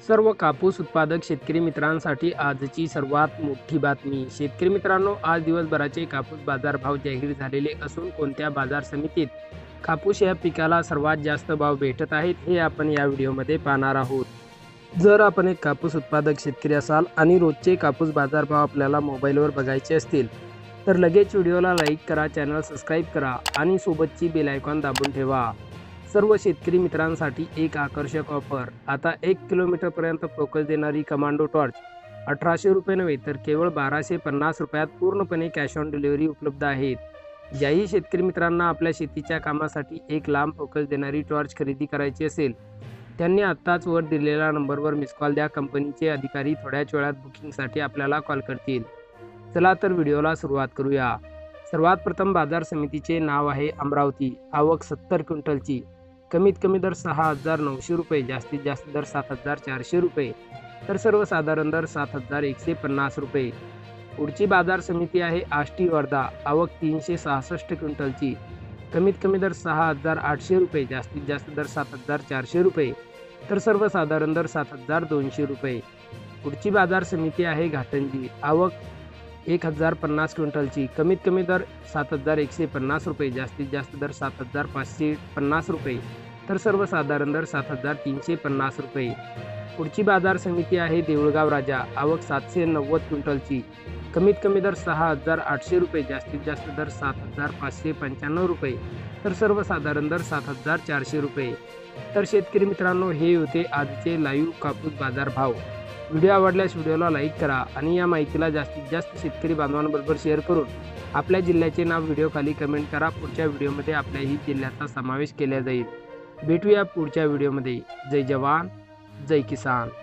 सर्व कापूस उत्पादक शेतकरी मित्रांसाठी आजची सर्वात मोठी बातमी। शेतकरी मित्रांनो, आज दिवसभराचे कापूस बाजारभाव जाहीर झालेले असून कोणत्या बाजार समितीत कापूस या पिकाला सर्वात जास्त भाव भेटत आहेत हे आपण या व्हिडिओमध्ये पाहणार आहोत। जर आपण एक कापूस उत्पादक शेतकरी असाल आणि रोजचे कापूस बाजारभाव आपल्याला मोबाईलवर बघायचे असतील तर लगेच व्हिडिओला लाईक करा, चॅनल सबस्क्राईब करा आणि सोबतची बेल आयकॉन दाबून ठेवा। सर्व शेतकरी मित्रांसाठी एक आकर्षक ऑफर। आता 1 किलोमीटरपर्यंत फोकस देणारी कमांडो टॉर्च 1800 रुपये नव्हे तर केवळ 1250 रुपयात पूर्णपणे कॅश ऑन डिलिव्हरी उपलब्ध आहेत। ज्याही शेतकरी मित्रांना आपल्या शेतीच्या कामासाठी एक लांब फोकस देणारी टॉर्च खरेदी करायची असेल त्यांनी आत्ताच वर दिलेल्या नंबरवर मिस कॉल द्या। कंपनीचे अधिकारी थोड्याच वेळात बुकिंगसाठी आपल्याला कॉल करतील। चला तर व्हिडिओला सुरुवात करूया। सर्वात प्रथम बाजार समितीचे नाव आहे अमरावती। आवक 70 क्विंटलची। कमीत कमी दर 6900 रुपये, जास्तीत जास्त दर 7400 रुपये, तर सर्वसाधारण दर 7150 रुपये। पुढची बाजार समिती आहे आष्टी वर्धा। आवक 366 क्विंटलची। कमीत कमी दर 6800 रुपये, जास्तीत जास्त दर 7400 रुपये, तर सर्वसाधारण दर 7200 रुपये। पुढची बाजार समिती आहे घाटंजी। आवक 1050 क्विंटलची। कमीत कमी दर 7150 रुपये, जास्तीत जास्त दर 7550 रुपये, तर सर्वसाधारण दर 7350 रुपये। पुढची बाजार समिती आहे देऊळगाव राजा। आवक 790 क्विंटलची। कमीत कमी दर 6800 रुपये, जास्तीत जास्त दर 7595 रुपये, तर सर्वसाधारण दर 7400 रुपये। तर शेतकरी मित्रांनो, हे होते आजचे लाईव्ह कापूस बाजार भाव। व्हिडिओ आवडल्यास व्हिडिओला लाईक करा आणि या माहितीला जास्तीत जास्त शेतकरी बांधवांबरोबर शेअर करून आपल्या जिल्ह्याचे नाव व्हिडिओ खाली कमेंट करा। पुढच्या व्हिडिओमध्ये आपल्याही जिल्ह्याचा समावेश केला जाईल। भेटूया पुढच्या व्हिडिओमध्ये। जय जवान, जय किसान।